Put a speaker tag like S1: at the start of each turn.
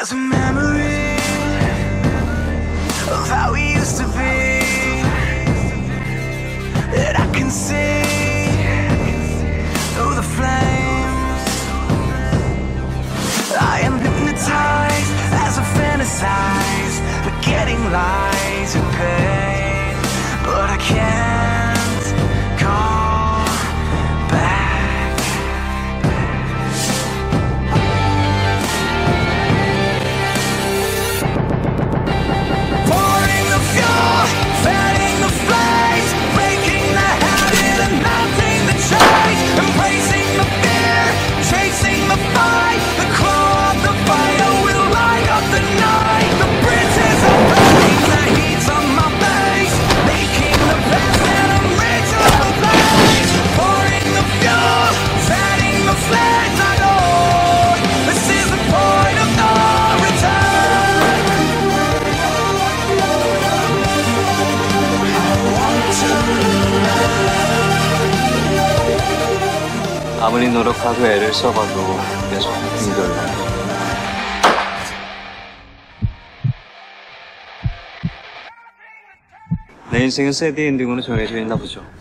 S1: There's a memory of how we used to be that I can see through the flames. I am hypnotized as I fantasize, forgetting lies and pain, but I can't go back. Pouring the fuel, fanning the flames, breaking the habit and melting the chains, embracing the fear, chasing the fight. The claw of the fire will light up the night. The bridges are burning, the heat's on my face, making the past an unreachable place. Pouring the fuel, fanning the flames. I know this is the point of no return.
S2: 아무리 노력하고 애를 써봐도 계속 힘들다. 내 인생은 새드 엔딩으로 정해져 있나 보죠.